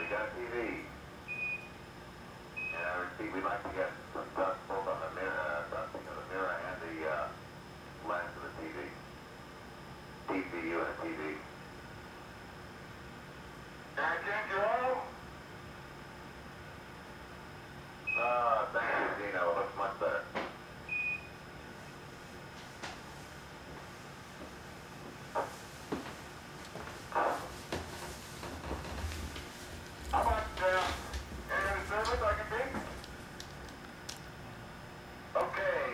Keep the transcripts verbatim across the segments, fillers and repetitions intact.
got a T V. And I repeat, we'd like to get some dust both on the mirror, uh, dusting of the mirror and the uh, lens of the T V. T V U and a T V. And Joe? Uh, thank you, Dino. It looks much better. How about, uh, any service I can take? Okay.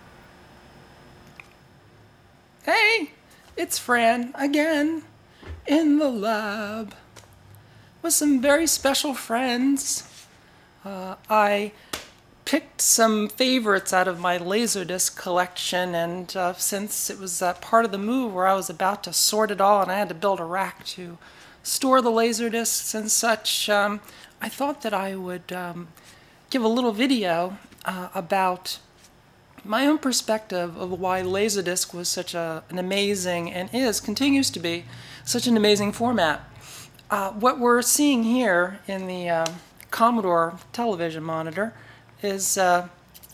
Hey, it's Fran again in the lab with some very special friends. Uh, I picked some favorites out of my Laserdisc collection, and uh, since it was uh, part of the move where I was about to sort it all and I had to build a rack to store the Laserdiscs and such, um, I thought that I would um, give a little video uh, about my own perspective of why Laserdisc was such a, an amazing, and is, continues to be, such an amazing format. Uh, what we're seeing here in the uh, Commodore television monitor is, uh,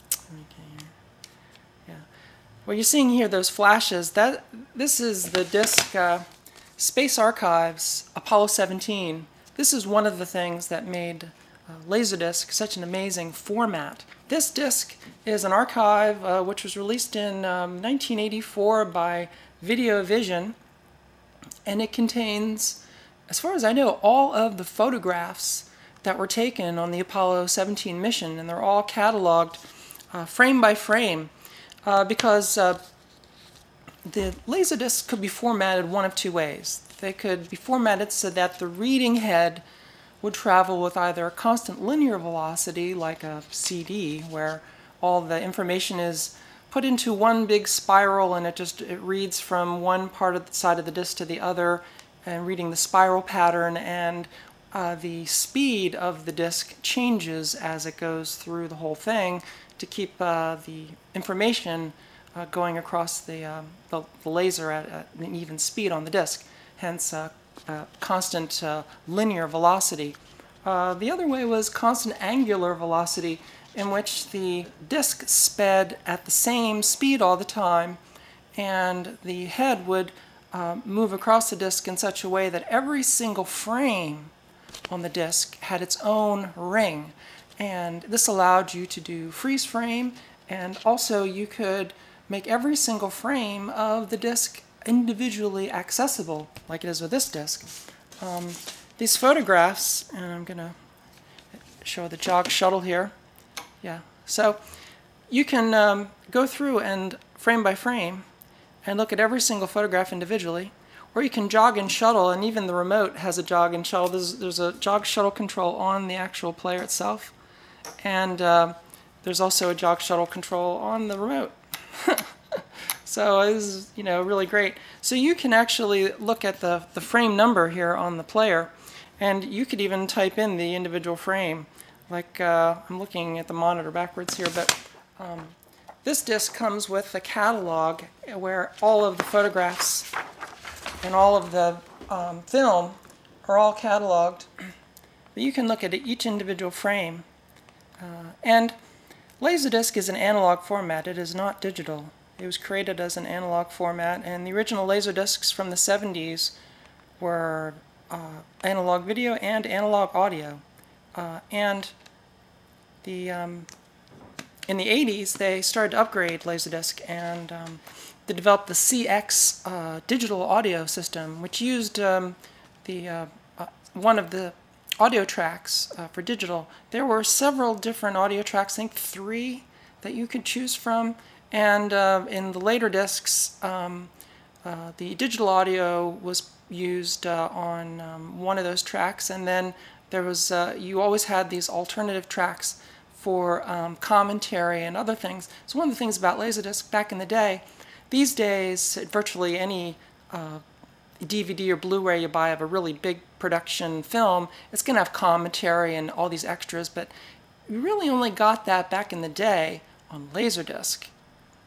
yeah, what you're seeing here, those flashes, that this is the disc uh, Space Archives Apollo seventeen. This is one of the things that made uh, Laserdisc such an amazing format. This disc is an archive uh, which was released in um, nineteen eighty-four by Videovision, and it contains, as far as I know, all of the photographs that were taken on the Apollo seventeen mission, and they're all cataloged uh, frame by frame uh, because uh, the Laserdisc could be formatted one of two ways. They could be formatted so that the reading head would travel with either a constant linear velocity, like a C D, where all the information is put into one big spiral and it just it reads from one part of the side of the disc to the other, and reading the spiral pattern, and uh, the speed of the disc changes as it goes through the whole thing to keep uh, the information uh, going across the, um, the, the laser at, at an even speed on the disc, hence uh, uh, constant uh, linear velocity. Uh, the other way was constant angular velocity, in which the disc sped at the same speed all the time, and the head would uh, move across the disc in such a way that every single frame on the disc had its own ring. And this allowed you to do freeze frame, and also you could make every single frame of the disc individually accessible, like it is with this disc. Um, these photographs, and I'm going to show the jog shuttle here. Yeah, so you can um, go through and frame by frame and look at every single photograph individually, or you can jog and shuttle, and even the remote has a jog and shuttle. There's, there's a jog shuttle control on the actual player itself, and uh, there's also a jog shuttle control on the remote. So this is, you know, really great. So you can actually look at the, the frame number here on the player, and you could even type in the individual frame. Like, uh, I'm looking at the monitor backwards here, but um, this disc comes with a catalog where all of the photographs and all of the um, film are all cataloged. But you can look at each individual frame. Uh, and Laserdisc is an analog format. It is not digital. It was created as an analog format, and the original Laserdiscs from the seventies were uh, analog video and analog audio. Uh, and the um, in the eighties, they started to upgrade Laserdisc, and um, they developed the C X uh, digital audio system, which used um, the uh, uh, one of the audio tracks uh, for digital. There were several different audio tracks, I think three, that you could choose from. And uh, in the later discs, um, uh, the digital audio was used uh, on um, one of those tracks, and then there was uh, you always had these alternative tracks for um, commentary and other things. So one of the things about Laserdisc back in the day, these days, virtually any uh, D V D or Blu-ray you buy of a really big production film, it's going to have commentary and all these extras, but you really only got that back in the day on Laserdisc.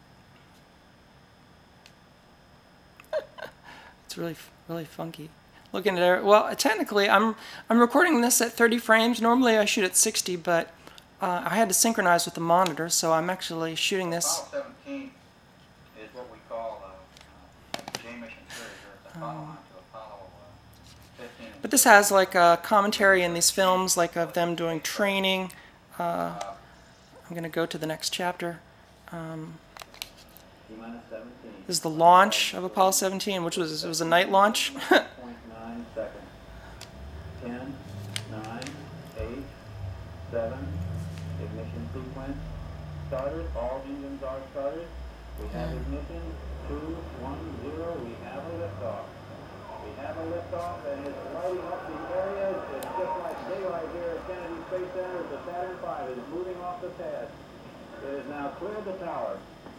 It's really, really funky. looking at it. Well, technically, I'm I'm recording this at thirty frames. Normally, I shoot at sixty, but uh, I had to synchronize with the monitor, so I'm actually shooting this. Apollo seventeen is what we call a, a J mission series, or it's a follow-on to Apollo uh, fifteen. But this has like a commentary in these films, like of them doing training. Uh, I'm going to go to the next chapter. Um, this is the launch of Apollo seventeen, which was it was a night launch. nine seconds. ten, nine, eight, seven, ignition sequence started. All engines are started. We have ignition. Two, one, zero. We have a liftoff. We have a liftoff, and it's lighting up the areas. It's just like daylight here at Kennedy Space Center. The Saturn five is moving off the pad. It has now cleared the tower.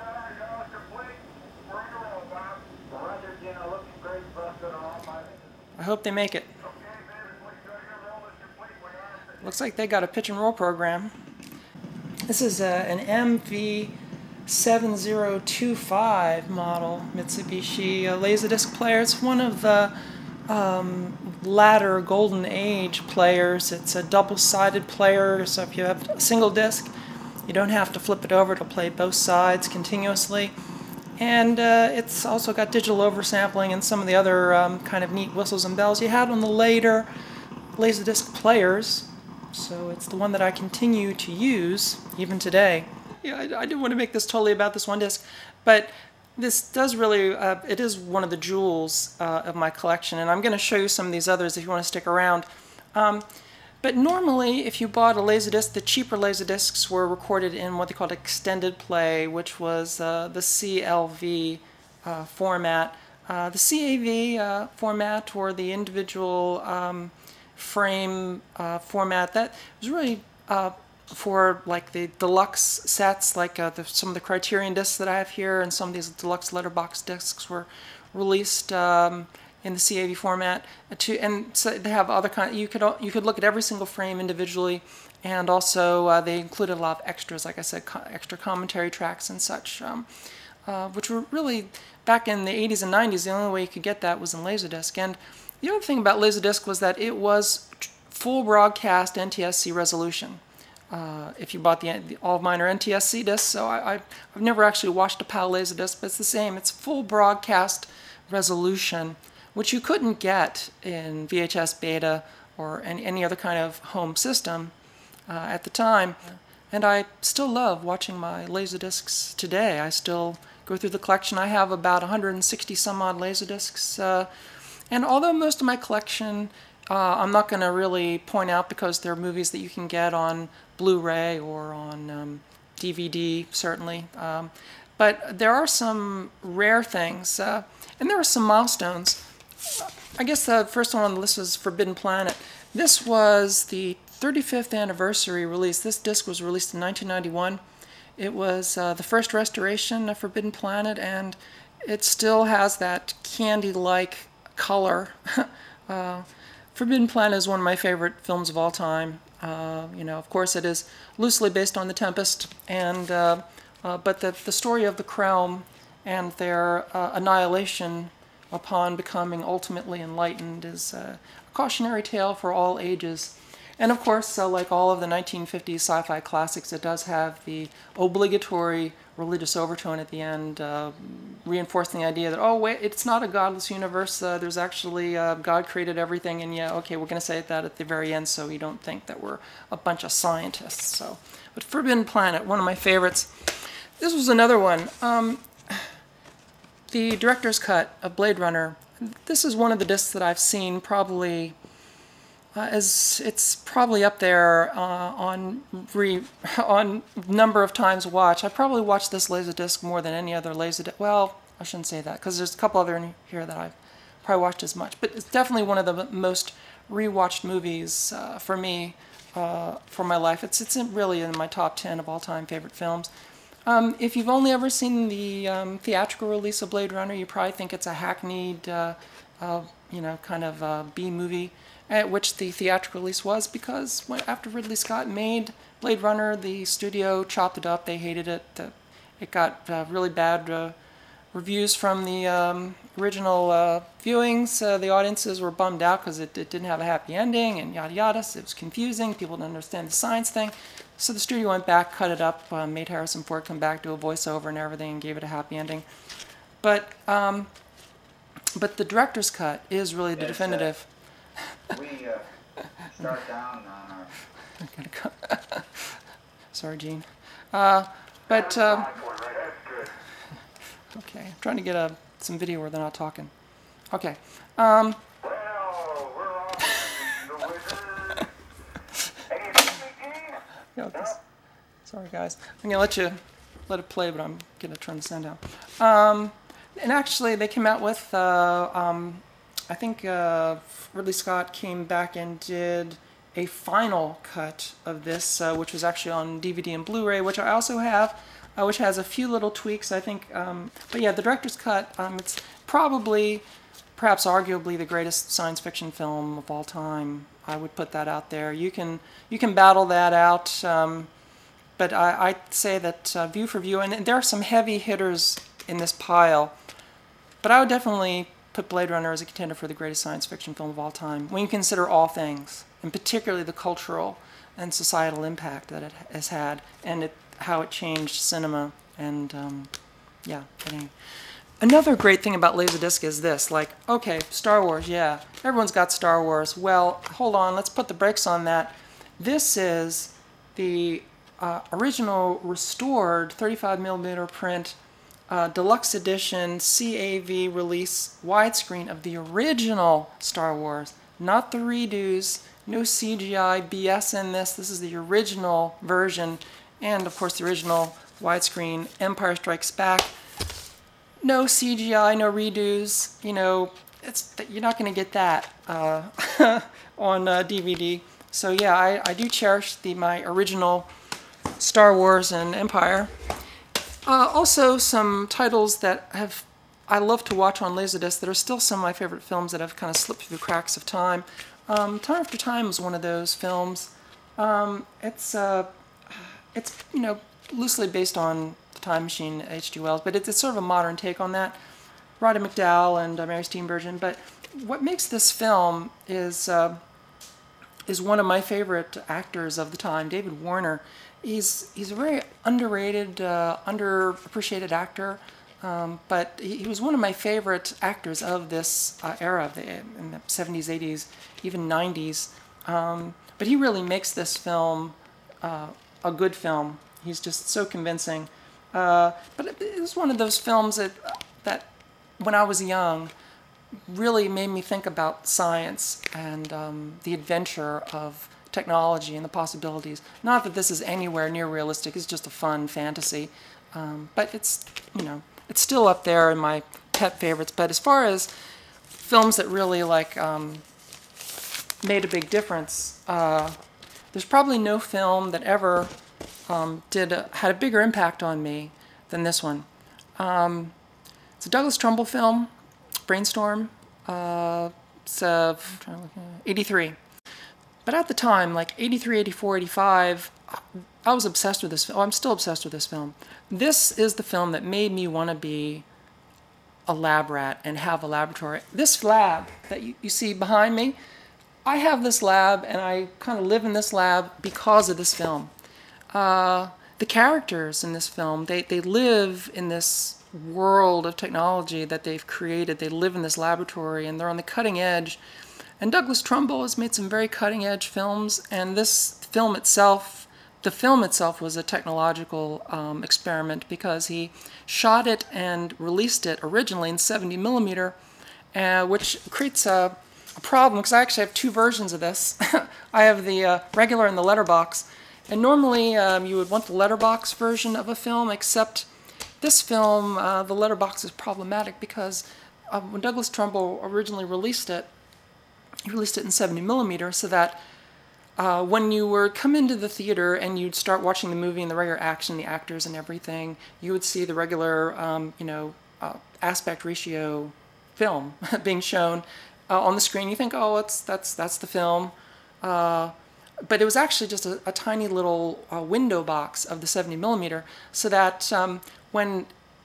I hope they make it. Looks like they got a pitch and roll program. This is uh, an M V seven zero two five model Mitsubishi uh, Laserdisc player. It's one of the um, latter golden age players. It's a double-sided player, so if you have a single disc, you don't have to flip it over. It'll play both sides continuously. And uh, it's also got digital oversampling and some of the other um, kind of neat whistles and bells you had on the later Laserdisc players. So it's the one that I continue to use even today. Yeah, I, I didn't want to make this totally about this one disc, but this does really, uh, it is one of the jewels uh, of my collection, and I'm going to show you some of these others if you want to stick around. Um, But normally, if you bought a Laserdisc, the cheaper Laserdiscs were recorded in what they called extended play, which was uh, the C L V uh, format. Uh, the C A V uh, format, or the individual um, frame uh, format, that was really uh, for like the deluxe sets, like uh, the, some of the Criterion discs that I have here, and some of these deluxe letterbox discs were released Um, in the C A V format, to, and so they have other kind. You could you could look at every single frame individually, and also uh, they included a lot of extras, like I said, co extra commentary tracks and such, um, uh, which were really back in the eighties and nineties. The only way you could get that was in Laserdisc. And the other thing about Laserdisc was that it was full broadcast N T S C resolution. Uh, if you bought the, the all of mine are N T S C discs, so I, I I've never actually watched a PAL Laserdisc, but it's the same. It's full broadcast resolution, which you couldn't get in V H S Beta or any, any other kind of home system uh, at the time. And I still love watching my Laserdiscs today. I still go through the collection. I have about one hundred sixty some odd Laserdiscs. Uh, and although most of my collection uh, I'm not going to really point out, because they're movies that you can get on Blu-ray or on um, D V D, certainly. Um, but there are some rare things, uh, and there are some milestones. I guess the first one on the list was Forbidden Planet. This was the thirty-fifth anniversary release. This disc was released in nineteen ninety-one. It was uh, the first restoration of Forbidden Planet, and it still has that candy-like color. uh, Forbidden Planet is one of my favorite films of all time. Uh, you know, of course, it is loosely based on The Tempest, and uh, uh, but the the story of the Krelm and their uh, annihilation upon becoming ultimately enlightened is a cautionary tale for all ages. And of course, uh, like all of the nineteen fifties sci-fi classics, it does have the obligatory religious overtone at the end, uh, reinforcing the idea that, oh wait, it's not a godless universe, uh, there's actually, uh, God created everything, and yeah, okay, we're going to say that at the very end so you don't think that we're a bunch of scientists. So, but Forbidden Planet, one of my favorites. This was another one. Um, The director's cut of Blade Runner. This is one of the discs that I've seen probably uh, as it's probably up there uh, on re on number of times watched. I probably watched this Laserdisc more than any other Laserdisc. Well, I shouldn't say that, because there's a couple other in here that I've probably watched as much. But it's definitely one of the most rewatched movies uh, for me uh, for my life. It's it's in, really in my top ten of all time favorite films. Um, if you've only ever seen the um, theatrical release of Blade Runner, you probably think it's a hackneyed, uh, uh, you know, kind of uh, B-movie, at which the theatrical release was, because when, after Ridley Scott made Blade Runner, the studio chopped it up. They hated it. Uh, it got uh, really bad uh, reviews from the um, original uh, viewings, uh, the audiences were bummed out because it, it didn't have a happy ending and yada yada. So it was confusing. People didn't understand the science thing. So the studio went back, cut it up, uh, made Harrison Ford come back, do a voiceover and everything, and gave it a happy ending. But um, but the director's cut is really the Yes, definitive. Uh, we uh, start down on our... I gotta go. Sorry, Gene. Uh, but um, okay, I'm trying to get a some video where they're not talking. Okay. Um, Well, we're off the wizard. Hey, you see me, Gene? yeah, this- sorry, guys. I'm gonna let you let it play, but I'm gonna turn the sound down. Um, and actually, they came out with. Uh, um, I think uh, Ridley Scott came back and did a final cut of this, uh, which was actually on D V D and Blu-ray, which I also have, uh, which has a few little tweaks, I think. Um, but yeah, the director's cut, um, it's probably, perhaps arguably, the greatest science fiction film of all time. I would put that out there. You can you can battle that out, um, but I, I'd say that uh, view for view, and there are some heavy hitters in this pile, but I would definitely put Blade Runner as a contender for the greatest science fiction film of all time, when you consider all things, and particularly the cultural and societal impact that it has had, and it, how it changed cinema. And um, yeah, anyway. Another great thing about Laserdisc is this, like, okay, Star Wars, yeah, everyone's got Star Wars. Well, hold on, let's put the brakes on that. This is the uh, original restored thirty-five millimeter print Uh, deluxe edition C A V release widescreen of the original Star Wars, not the redos, no C G I B S in this. This is the original version, and of course the original widescreen Empire Strikes Back. No C G I, no redos. You know, it's you're not going to get that uh, on uh, D V D. So yeah, I, I do cherish the my original Star Wars and Empire. Uh, also, some titles that have I love to watch on Laserdisc that are still some of my favorite films that have kind of slipped through the cracks of time. Um, Time After Time is one of those films. Um, it's uh, it's you know loosely based on The Time Machine, H G Wells, but it's, it's sort of a modern take on that. Roddy McDowall and uh, Mary Steenburgen. But what makes this film is uh, is one of my favorite actors of the time, David Warner. He's he's a very underrated, uh, underappreciated actor, um, but he, he was one of my favorite actors of this uh, era, the, in the seventies, eighties, even nineties. Um, but he really makes this film uh, a good film. He's just so convincing. Uh, but it, it was one of those films that that when I was young really made me think about science and um, the adventure of technology and the possibilities. Not that this is anywhere near realistic, it's just a fun fantasy. Um, but it's, you know, it's still up there in my pet favorites. But as far as films that really, like, um, made a big difference, uh, there's probably no film that ever um, did a, had a bigger impact on me than this one. Um, it's a Douglas Trumbull film, Brainstorm. Uh, it's uh, eighty-three. But at the time, like eighty-three, eighty-four, eighty-five, I was obsessed with this film. Oh, I'm still obsessed with this film. This is the film that made me want to be a lab rat and have a laboratory. This lab that you, you see behind me, I have this lab and I kind of live in this lab because of this film. Uh, the characters in this film, they, they live in this world of technology that they've created. They live in this laboratory and they're on the cutting edge. And Douglas Trumbull has made some very cutting-edge films, and this film itself, the film itself was a technological um, experiment because he shot it and released it originally in seventy millimeter, uh, which creates a, a problem because I actually have two versions of this. I have the uh, regular and the letterbox, and normally um, you would want the letterbox version of a film, except this film, uh, the letterbox is problematic because uh, when Douglas Trumbull originally released it, he released it in seventy millimeter so that uh, when you were come into the theater and you'd start watching the movie and the regular action, the actors and everything, you would see the regular, um, you know, uh, aspect ratio film being shown uh, on the screen. You think, oh, it's, that's, that's the film. Uh, but it was actually just a, a tiny little uh, window box of the seventy millimeter so that um, when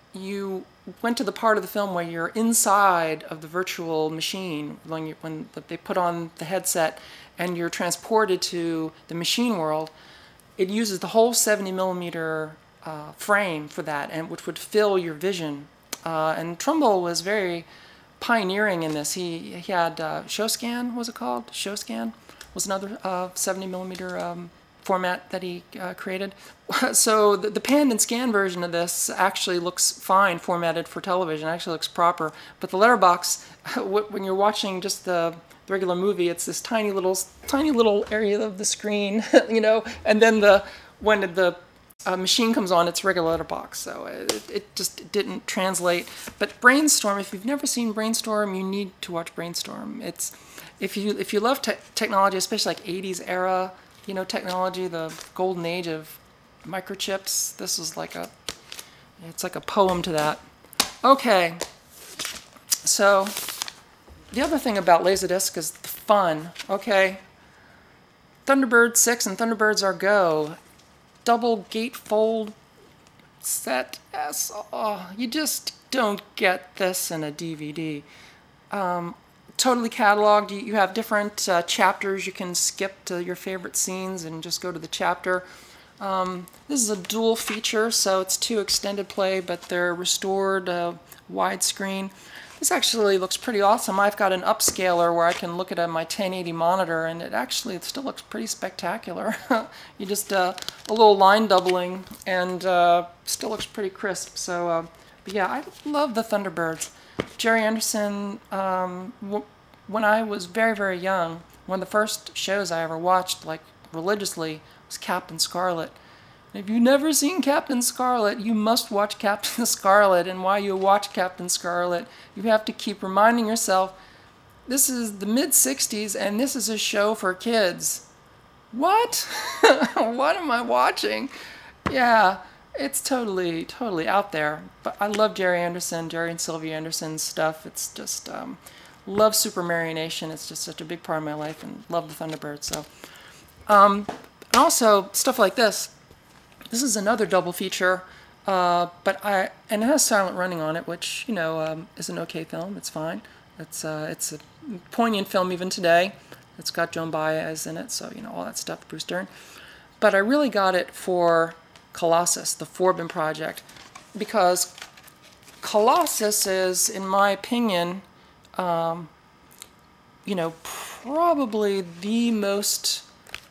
you went to the part of the film where you're inside of the virtual machine, when, you, when they put on the headset and you're transported to the machine world, it uses the whole seventy millimeter uh, frame for that, and which would fill your vision. Uh, and Trumbull was very pioneering in this. He, he had uh, ShowScan, what was it called? ShowScan was another uh, seventy millimeter um, format that he uh, created. So the, the pan and scan version of this actually looks fine, formatted for television. Actually looks proper. But the letterbox, when you're watching just the regular movie, it's this tiny little, tiny little area of the screen, you know. And then the when the uh, machine comes on, it's regular letterbox. So it, it just didn't translate. But Brainstorm, if you've never seen Brainstorm, you need to watch Brainstorm. It's if you if you love te technology, especially like eighties era, you know, technology, the golden age of microchips, this is like a, it's like a poem to that. Okay, so the other thing about Laserdisc is the fun. Okay, Thunderbird six and Thunderbirds Are Go, double gatefold set S. Oh, you just don't get this in a D V D. Um, totally cataloged. You, you have different uh, chapters. You can skip to your favorite scenes and just go to the chapter. Um, this is a dual feature, so it's two extended play, but they're restored uh, widescreen. This actually looks pretty awesome. I've got an upscaler where I can look at it on my ten eighty monitor, and it actually it still looks pretty spectacular. You just uh, a little line doubling, and uh, still looks pretty crisp. So, uh, but yeah, I love the Thunderbirds. Jerry Anderson. Um, w when I was very very young, one of the first shows I ever watched, like religiously, was Captain Scarlet. And if you've never seen Captain Scarlet, you must watch Captain Scarlet. And while you watch Captain Scarlet, you have to keep reminding yourself, this is the mid sixties and this is a show for kids. What? What am I watching? Yeah, it's totally, totally out there. But I love Jerry Anderson, Jerry and Sylvia Anderson's stuff. It's just, um, love Super Mario Nation. It's just such a big part of my life, and love the Thunderbirds. So, um, and also stuff like this. This is another double feature, uh, but I and it has silent running on it, which you know um, is an okay film. It's fine. It's uh, it's a poignant film even today. It's got Joan Baez in it, so you know all that stuff. Bruce Dern. But I really got it for Colossus, the Forbin project, because Colossus is, in my opinion, um, you know, probably the most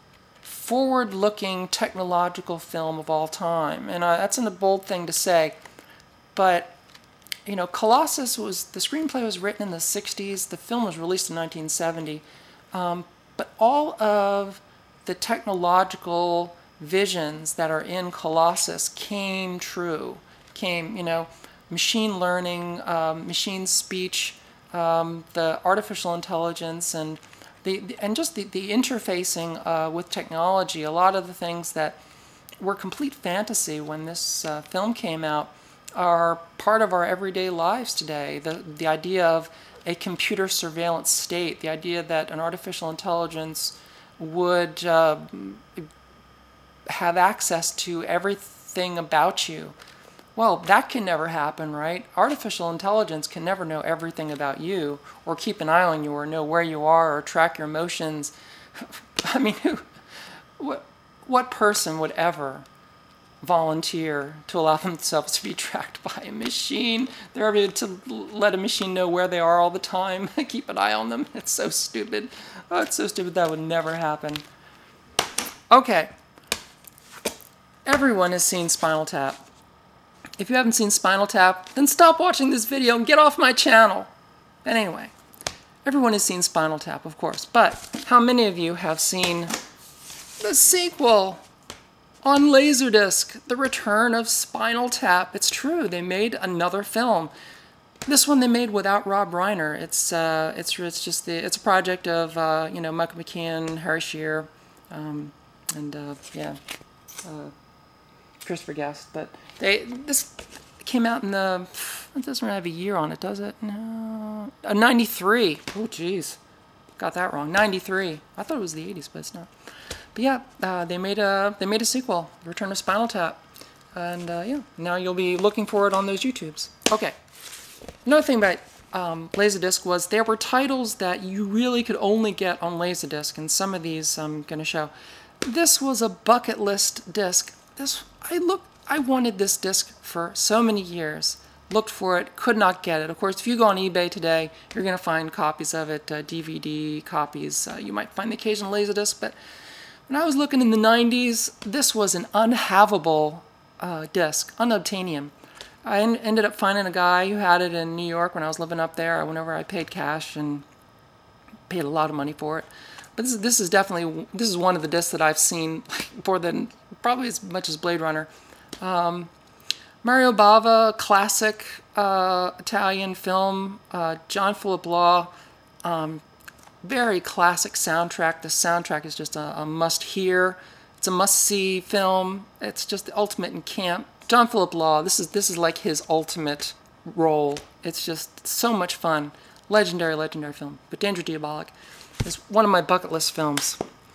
forward-looking technological film of all time, and uh, that's a bold thing to say, but you know, Colossus was, the screenplay was written in the sixties, the film was released in nineteen seventy, um, but all of the technological visions that are in Colossus came true, came, you know, machine learning, um, machine speech, um, the artificial intelligence, and The, the, and just the, the interfacing uh, with technology. A lot of the things that were complete fantasy when this uh, film came out are part of our everyday lives today. The, the idea of a computer surveillance state, the idea that an artificial intelligence would uh, have access to everything about you. Well, that can never happen, right? Artificial intelligence can never know everything about you, or keep an eye on you, or know where you are, or track your emotions. I mean, who, what, what person would ever volunteer to allow themselves to be tracked by a machine? They're able to let a machine know where they are all the time, keep an eye on them. It's so stupid. Oh, it's so stupid. That would never happen. Okay. Everyone has seen Spinal Tap. If you haven't seen Spinal Tap, then stop watching this video and get off my channel. But anyway, everyone has seen Spinal Tap, of course. But how many of you have seen the sequel on Laserdisc, The Return of Spinal Tap? It's true, they made another film. This one they made without Rob Reiner. It's uh, it's it's just the it's a project of uh, you know, Michael McKean, Harry Shearer, um, and uh, yeah. Uh, Christopher Guest, but they this came out in the, it doesn't have a year on it, does it? No, uh, ninety-three. Oh, geez, got that wrong. ninety-three. I thought it was the eighties, but it's not. But yeah, uh, they made a they made a sequel, Return of Spinal Tap. And uh, yeah, now you'll be looking for it on those YouTubes. Okay. Another thing about um, Laserdisc was there were titles that you really could only get on Laserdisc, and some of these I'm going to show. This was a bucket list disc. This I looked, I wanted this disc for so many years. Looked for it, could not get it. Of course, if you go on eBay today, you're going to find copies of it, uh, D V D copies. Uh, you might find the occasional Laserdisc, but when I was looking in the nineties, this was an unhavable uh, disc, unobtainium. I en ended up finding a guy who had it in New York when I was living up there. I went over, I paid cash and paid a lot of money for it. But this is, this is definitely, this is one of the discs that I've seen more than, probably as much as Blade Runner. Um, Mario Bava, classic uh, Italian film, uh, John Philip Law, um, very classic soundtrack. The soundtrack is just a, a must-hear. It's a must-see film. It's just the ultimate in camp. John Philip Law, this is this is like his ultimate role. It's just so much fun. Legendary, legendary film. But Danger Diabolik is one of my bucket list films.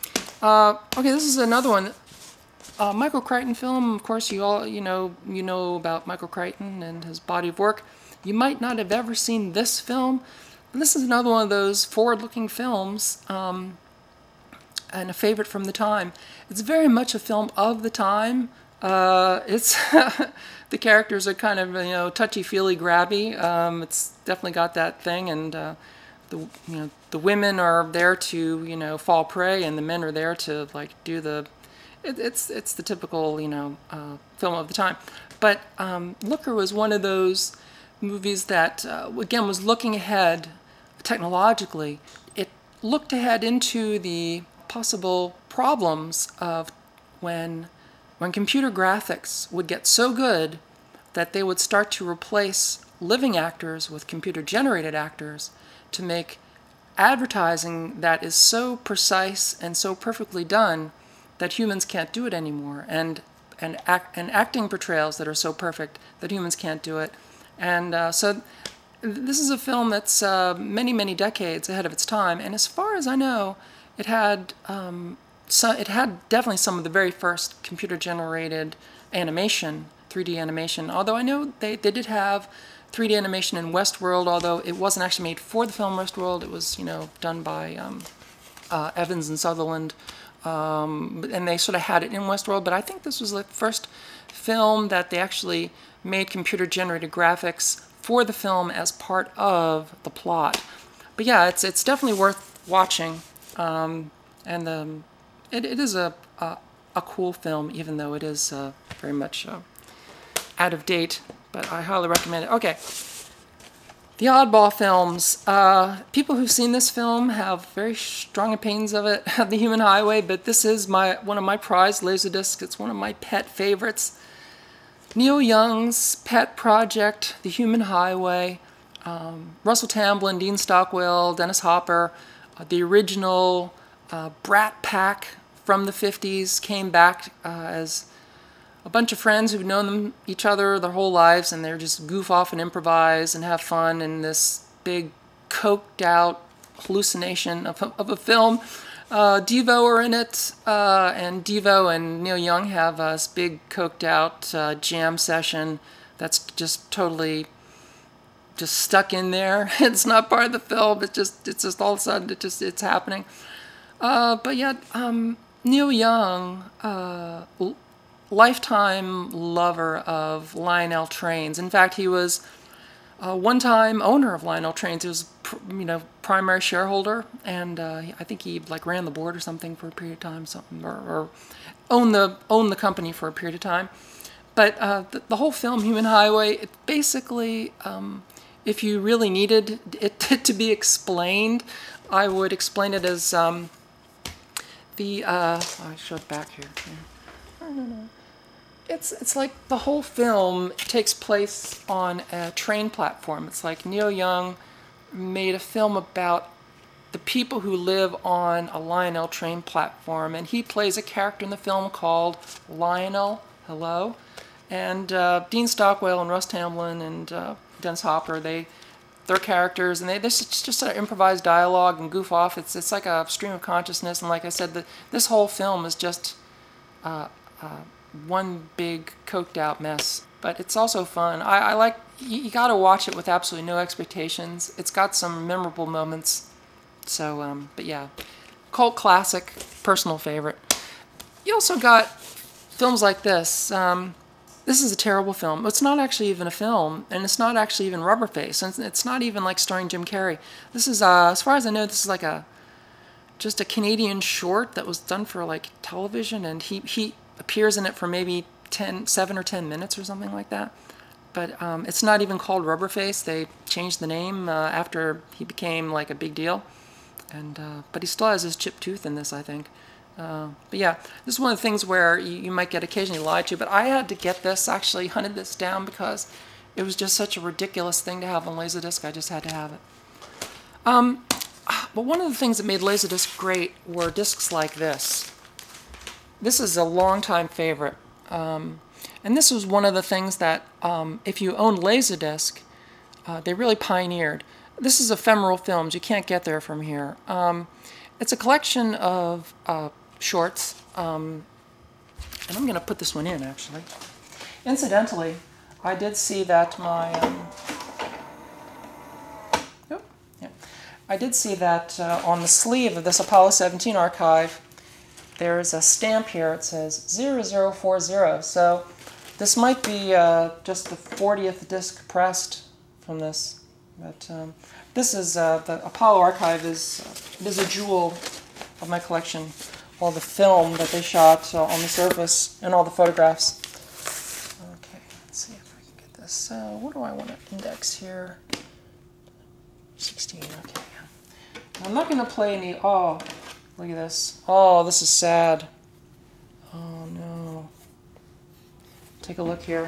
Uh, okay, this is another one. Uh, Michael Crichton film. Of course, you all you know you know about Michael Crichton and his body of work. You might not have ever seen this film. But this is another one of those forward-looking films, um, and a favorite from the time. It's very much a film of the time. Uh, it's the characters are kind of you know touchy-feely, grabby. Um, it's definitely got that thing, and uh, the you know the women are there to you know fall prey, and the men are there to like do the. It, it's it's the typical you know uh, film of the time. But um, Looker was one of those movies that uh, again was looking ahead technologically. It looked ahead into the possible problems of when. When computer graphics would get so good that they would start to replace living actors with computer-generated actors to make advertising that is so precise and so perfectly done that humans can't do it anymore, and and, act, and acting portrayals that are so perfect that humans can't do it. And uh, so this is a film that's uh, many, many decades ahead of its time, and as far as I know, it had... Um, So it had definitely some of the very first computer-generated animation, three D animation. Although I know they, they did have three D animation in Westworld, although it wasn't actually made for the film Westworld. It was, you know, done by um, uh, Evans and Sutherland, um, and they sort of had it in Westworld. But I think this was the first film that they actually made computer-generated graphics for the film as part of the plot. But yeah, it's it's definitely worth watching, um, and the. It, it is a, a, a cool film, even though it is uh, very much uh, out of date, but I highly recommend it. Okay, the Oddball films. Uh, people who've seen this film have very strong opinions of it, The Human Highway, but this is my one of my prized Laserdiscs. It's one of my pet favorites. Neil Young's pet project, The Human Highway. Um, Russell Tamblyn, Dean Stockwell, Dennis Hopper, uh, the original uh, Brat Pack from the fifties came back uh, as a bunch of friends who've known them, each other their whole lives, and they're just goof off and improvise and have fun in this big coked out hallucination of a, of a film. Uh, Devo are in it, uh, and Devo and Neil Young have uh, this big coked out uh, jam session that's just totally just stuck in there. It's not part of the film. It's just it's just all of a sudden it just it's happening. Uh, but yeah, um, Neil Young, uh, lifetime lover of Lionel Trains. In fact, he was a one-time owner of Lionel Trains. He was, you know, primary shareholder, and uh, I think he like ran the board or something for a period of time, something, or, or owned the owned the company for a period of time. But uh, the, the whole film, Human Highway, it basically, um, if you really needed it to be explained, I would explain it as. Um, The uh, oh, I showed back here. I don't know. It's it's like the whole film takes place on a train platform. It's like Neil Young made a film about the people who live on a Lionel train platform, and he plays a character in the film called Lionel. Hello, and uh, Dean Stockwell and Russ Tamblyn and uh, Dennis Hopper. They. Their characters, and they this it's just sort of improvised dialogue and goof off. It's it's like a stream of consciousness, and like I said, the, this whole film is just uh, uh, one big coked out mess. But it's also fun. I, I like, you, you gotta watch it with absolutely no expectations. It's got some memorable moments. So, um, but yeah, cult classic, personal favorite. You also got films like this. Um, this is a terrible film. It's not actually even a film, and it's not actually even Rubberface, and it's not even like starring Jim Carrey. This is, uh, as far as I know, this is like a just a Canadian short that was done for like television, and he he appears in it for maybe ten, seven or ten minutes or something like that. But um, it's not even called Rubberface. They changed the name uh, after he became like a big deal, and uh, but he still has his chipped tooth in this, I think. Uh, but yeah, this is one of the things where you, you might get occasionally lied to, but I had to get this, actually hunted this down because it was just such a ridiculous thing to have on Laserdisc. I just had to have it. Um, but one of the things that made Laserdisc great were discs like this. This is a longtime favorite. Um, and this was one of the things that, um, if you owned Laserdisc, uh, they really pioneered. This is Ephemeral Films. You can't get there from here. Um, it's a collection of uh, shorts, um, and I'm going to put this one in, actually. Incidentally, I did see that my... Um, oh, yeah. I did see that uh, on the sleeve of this Apollo seventeen archive, there's a stamp here. It says zero zero four zero. So this might be uh, just the fortieth disc pressed from this. But um, this is, uh, the Apollo archive is, uh, it is a jewel of my collection. All the film that they shot uh, on the surface and all the photographs. Okay, let's see if I can get this. So uh, what do I want to index here? sixteen, okay. I'm not going to play any, oh, look at this. Oh, this is sad. Oh, no. Take a look here.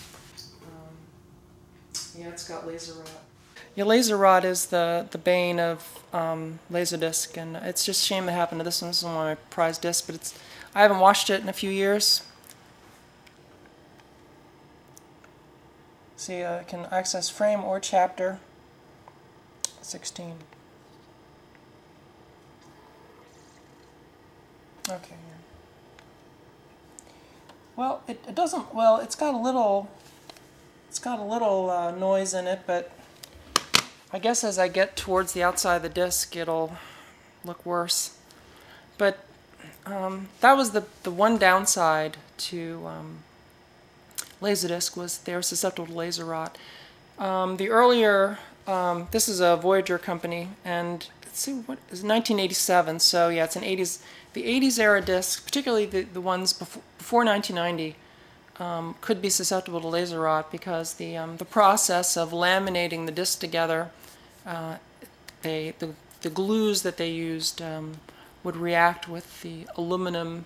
Um, yeah, it's got laser rot. Yeah, laser rot is the, the bane of um, Laserdisc, and it's just a shame that happened to this one. This is one of my prized discs, but it's, I haven't watched it in a few years. See, I can access frame or chapter. sixteen. Okay. Well, it, it doesn't, well, it's got a little, it's got a little uh, noise in it, but I guess as I get towards the outside of the disc, it'll look worse. But um, that was the, the one downside to um, Laserdisc, was they were susceptible to laser rot. Um, the earlier, um, this is a Voyager company, and let's see, what is nineteen eighty-seven, so yeah, it's an eighties, the eighties era discs, particularly the, the ones before, before nineteen ninety, um, could be susceptible to laser rot because the, um, the process of laminating the disc together, uh, they, the, the glues that they used um, would react with the aluminum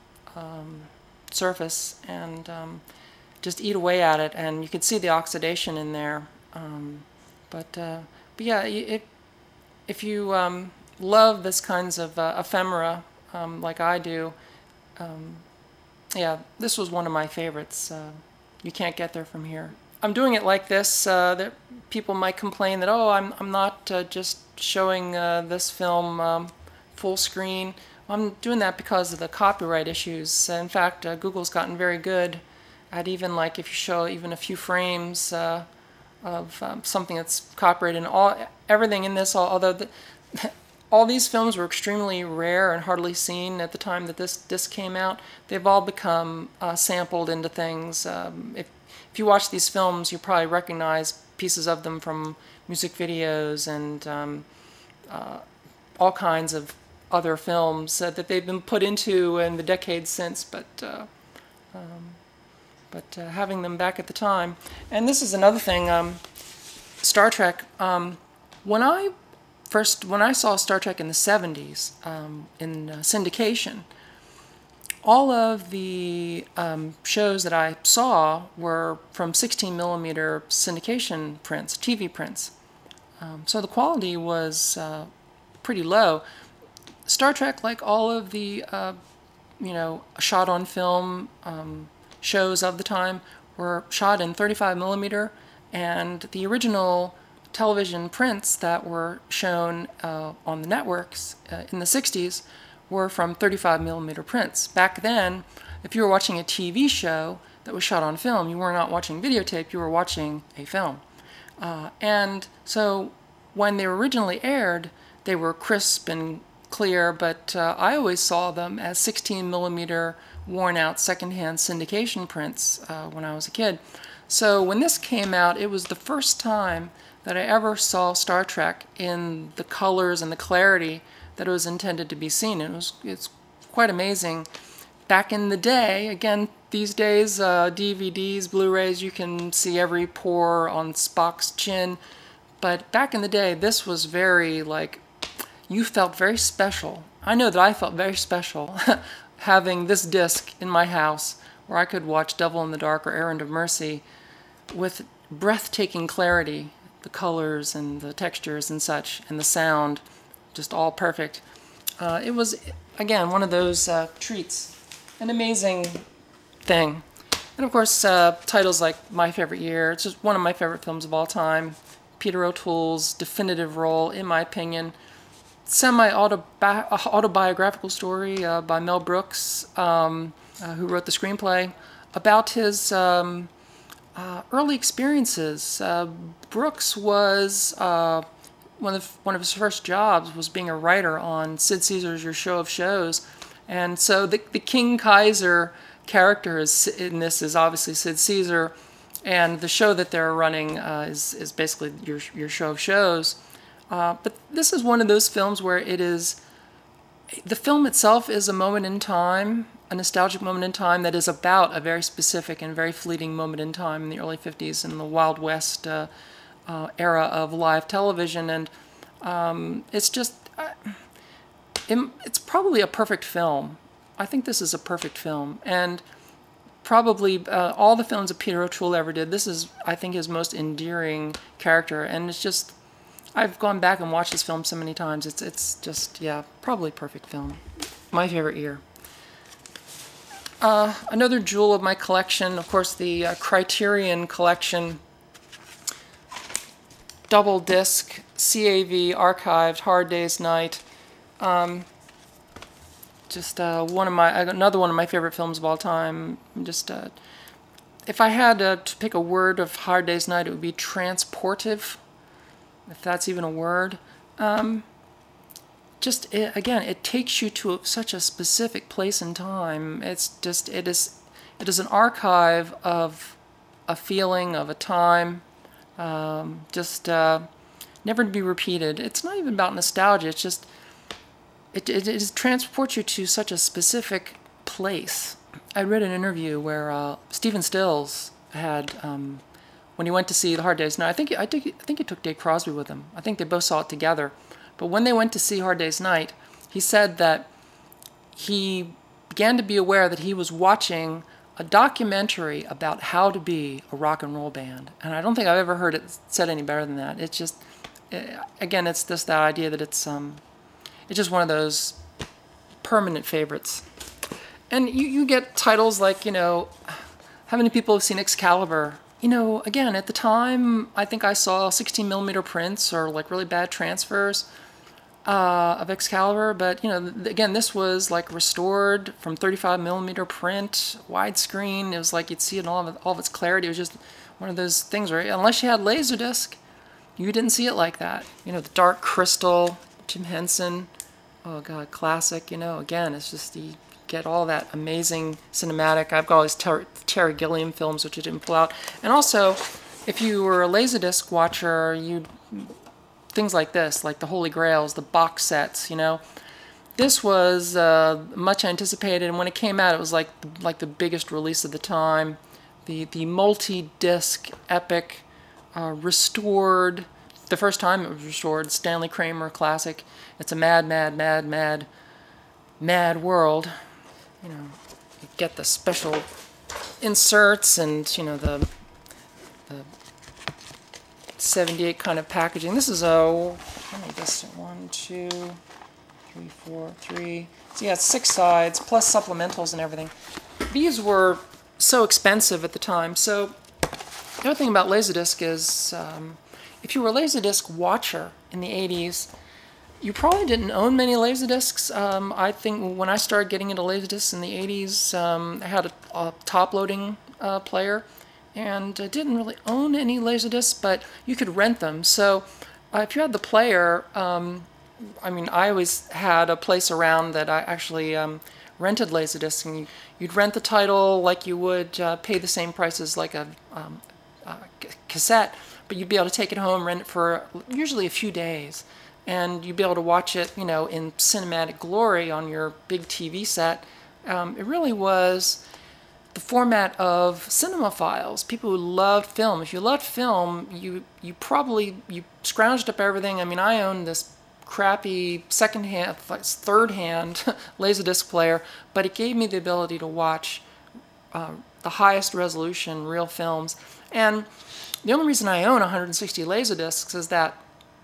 um, surface and um, just eat away at it, and you could see the oxidation in there. Um, but, uh, but yeah, it, if you um, love this kinds of uh, ephemera um, like I do, um, yeah, this was one of my favorites. Uh, you can't get there from here. I'm doing it like this. Uh, that people might complain that, oh, I'm, I'm not uh, just showing uh, this film um, full screen. I'm doing that because of the copyright issues. In fact, uh, Google's gotten very good at even like if you show even a few frames uh, of um, something that's copyrighted, and all everything in this, although the, all these films were extremely rare and hardly seen at the time that this disc came out, they've all become uh, sampled into things. Um, if, if you watch these films, you probably recognize pieces of them from music videos and um, uh, all kinds of other films uh, that they've been put into in the decades since, but uh, um, but uh, having them back at the time. And this is another thing, um, Star Trek. Um, when I first, when I saw Star Trek in the seventies um, in uh, syndication, all of the um, shows that I saw were from sixteen millimeter syndication prints, T V prints. Um, so the quality was uh, pretty low. Star Trek, like all of the, uh, you know, shot on film um, shows of the time, were shot in thirty-five millimeter, and the original television prints that were shown uh, on the networks uh, in the sixties were from thirty-five millimeter prints. Back then, if you were watching a T V show that was shot on film, you were not watching videotape, you were watching a film. Uh, and so when they were originally aired, they were crisp and clear, but uh, I always saw them as sixteen millimeter worn out secondhand syndication prints uh, when I was a kid. So when this came out, it was the first time that I ever saw Star Trek in the colors and the clarity that it was intended to be seen. It was it's quite amazing. Back in the day, again, these days, uh, D V Ds, Blu-rays, you can see every pore on Spock's chin. But back in the day, this was very, like, you felt very special. I know that I felt very special having this disc in my house where I could watch Devil in the Dark or Errand of Mercy with breathtaking clarity, the colors and the textures and such, and the sound, just all perfect. Uh, it was, again, one of those uh, treats, an amazing thing. And of course, uh, titles like My Favorite Year, it's just one of my favorite films of all time. Peter O'Toole's definitive role, in my opinion. Semi-autobiographical story uh, by Mel Brooks, um, uh, who wrote the screenplay, about his um, uh, early experiences. Uh, Brooks was, uh, one, of, one of his first jobs was being a writer on Sid Caesar's Your Show of Shows. And so the, the King Kaiser character is, in this is obviously Sid Caesar, and the show that they're running uh, is, is basically your, your show of shows. Uh, but this is one of those films where it is, the film itself is a moment in time, a nostalgic moment in time that is about a very specific and very fleeting moment in time in the early fifties in the Wild West uh, uh, era of live television. And um, it's just, uh, it, it's probably a perfect film. I think this is a perfect film. And probably uh, all the films that Peter O'Toole ever did, this is, I think, his most endearing character. And it's just, I've gone back and watched this film so many times. It's it's just, yeah, probably perfect film. My favorite year. Uh, another jewel of my collection, of course, the uh, Criterion Collection. Double disc, C A V, archived, Hard Day's Night. Um, just uh, one of my, another one of my favorite films of all time. Just, uh, if I had uh, to pick a word of Hard Day's Night, it would be transportive, if that's even a word. Um, just, it, again, it takes you to a, such a specific place in time. It's just, it is, it is an archive of a feeling, of a time, um, just uh, never to be repeated. It's not even about nostalgia, it's just, it, it, it transports you to such a specific place. I read an interview where uh, Stephen Stills had, um, when he went to see The Hard Day's Night, I think I think I think he took Dave Crosby with him. I think they both saw it together. But when they went to see Hard Day's Night, he said that he began to be aware that he was watching a documentary about how to be a rock and roll band. And I don't think I've ever heard it said any better than that. It's just, it, again, it's just that idea that it's um, it's just one of those permanent favorites. And you, you get titles like, you know, how many people have seen Excalibur? You know, again, at the time, I think I saw sixteen millimeter prints or like really bad transfers uh, of Excalibur. But, you know, th again, this was like restored from thirty-five millimeter print, widescreen. It was like you'd see it in all of, all of its clarity. It was just one of those things where, unless you had Laserdisc, you didn't see it like that. You know, the Dark Crystal, Jim Henson, oh God, classic. You know, again, it's just the, get all that amazing cinematic. I've got all these Ter Terry Gilliam films, which I didn't pull out. And also, if you were a Laserdisc watcher, you things like this, like the Holy Grails, the box sets, you know. This was uh, much anticipated, and when it came out, it was like like the biggest release of the time. The the multi-disc epic, uh, restored, the first time it was restored, Stanley Kramer classic. It's a mad, mad, mad, mad, mad world. You know, you get the special inserts and, you know, the the seventy-eight kind of packaging. This is a, how many discs? One, two, three, four, three. So yeah, it's six sides plus supplementals and everything. These were so expensive at the time. So the other thing about Laserdisc is, um, if you were a Laserdisc watcher in the eighties, you probably didn't own many Laserdiscs. Um, I think when I started getting into Laserdiscs in the eighties, um, I had a, a top-loading uh, player, and I didn't really own any Laserdiscs, but you could rent them. So uh, if you had the player, um, I mean, I always had a place around that I actually um, rented Laserdiscs, and you, you'd rent the title like you would uh, pay the same price as like a, um, a cassette, but you'd be able to take it home, rent it for usually a few days, and you'd be able to watch it, you know, in cinematic glory on your big T V set. Um, it really was the format of cinema files. People who loved film. If you loved film, you you probably you scrounged up everything. I mean, I owned this crappy second-hand, third-hand Laserdisc player, but it gave me the ability to watch uh, the highest resolution real films. And the only reason I own one hundred sixty Laserdiscs is that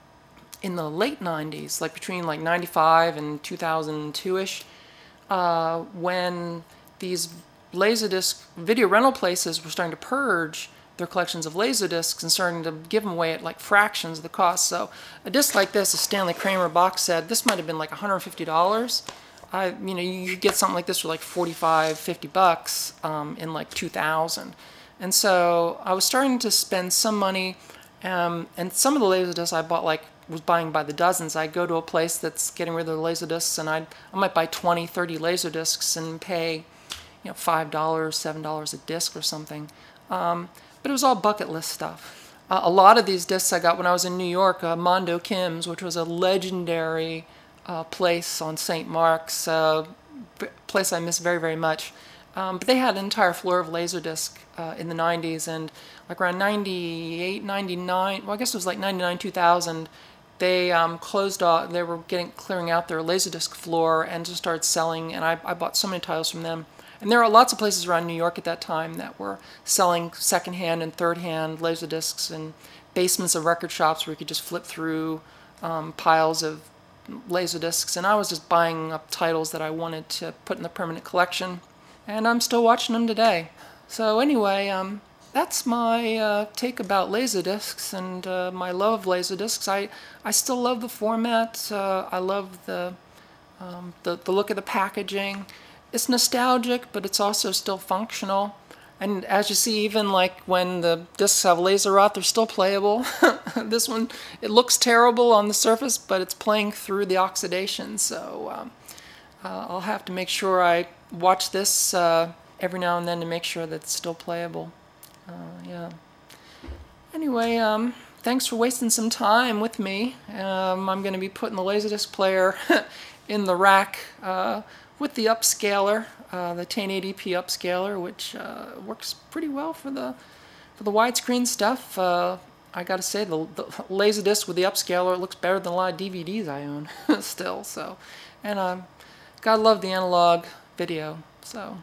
in the late nineties, like between like ninety-five and two thousand two-ish, uh, when these Laserdisc video rental places were starting to purge their collections of Laserdiscs and starting to give them away at like fractions of the cost. So a disc like this, a Stanley Kramer box set, this might have been like one hundred fifty dollars. I, you know, you could get something like this for like forty-five, fifty bucks um, in like two thousand. And so I was starting to spend some money, um, and some of the Laserdiscs I bought like was buying by the dozens. I'd go to a place that's getting rid of the Laserdiscs, and I'd, I might buy twenty, thirty Laserdiscs and pay, you know, five dollars, seven dollars a disc or something. Um, but it was all bucket list stuff. Uh, a lot of these discs I got when I was in New York, uh, Mondo Kim's, which was a legendary uh, place on Saint Mark's, uh, place I miss very, very much. Um, but they had an entire floor of Laserdisc uh, in the nineties, and like around ninety-eight, ninety-nine, well I guess it was like ninety-nine, two thousand, they um, closed off, they were getting clearing out their Laserdisc floor and just started selling, and I, I bought so many titles from them. And there are lots of places around New York at that time that were selling second-hand and third-hand Laserdiscs, and basements of record shops where you could just flip through um, piles of Laserdiscs, and I was just buying up titles that I wanted to put in the permanent collection. And I'm still watching them today. So anyway, um, that's my uh, take about Laserdiscs and uh, my love of Laserdiscs. I, I still love the format. Uh, I love the, um, the, the look of the packaging. It's nostalgic, but it's also still functional. And as you see, even like when the discs have laser rot, they're still playable. This one, it looks terrible on the surface, but it's playing through the oxidation. So um, uh, I'll have to make sure I watch this uh, every now and then to make sure that it's still playable. Uh, yeah. Anyway, um, thanks for wasting some time with me. Um, I'm going to be putting the Laserdisc player in the rack uh, with the upscaler, uh, the ten eighty p upscaler, which uh, works pretty well for the for the widescreen stuff. Uh, I got to say, the, the Laserdisc with the upscaler, it looks better than a lot of D V Ds I own still. So, and um, gotta love the analog video. So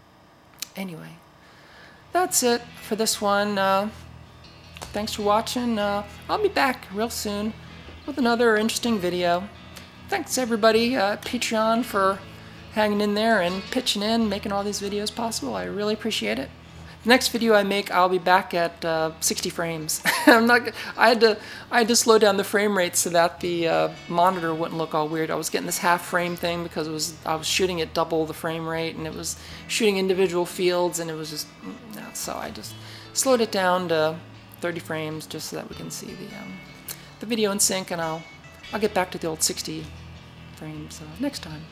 anyway, that's it for this one. Uh, thanks for watching. Uh, I'll be back real soon with another interesting video. Thanks everybody at Patreon for hanging in there and pitching in, making all these videos possible. I really appreciate it. The next video I make, I'll be back at uh, sixty frames. I'm not. I had to. I had to slow down the frame rate so that the uh, monitor wouldn't look all weird. I was getting this half frame thing because it was. I was shooting at double the frame rate, and it was shooting individual fields, and it was just. No, so I just slowed it down to thirty frames just so that we can see the um, the video in sync, and I'll I'll get back to the old sixty frames uh, next time.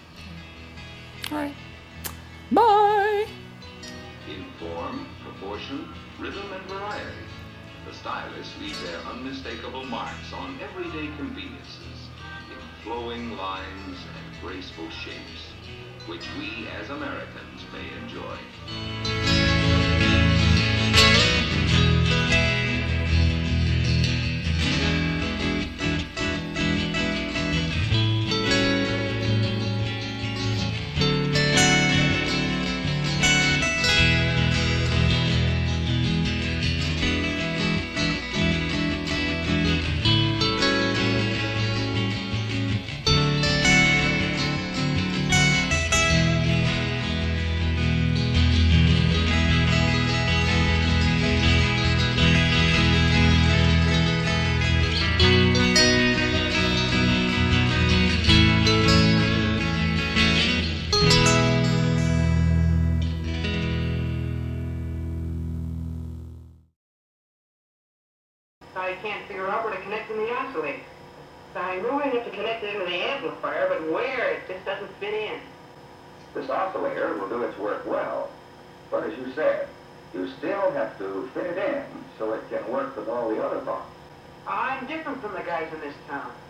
All right. Bye. In form, proportion, rhythm, and variety, the stylists leave their unmistakable marks on everyday conveniences in flowing lines and graceful shapes, which we as Americans may enjoy. I can't figure out where to connect in the oscillator. I know I have to connect it into the amplifier, but where? It just doesn't fit in. This oscillator will do its work well, but as you said, you still have to fit it in so it can work with all the other parts. I'm different from the guys in this town.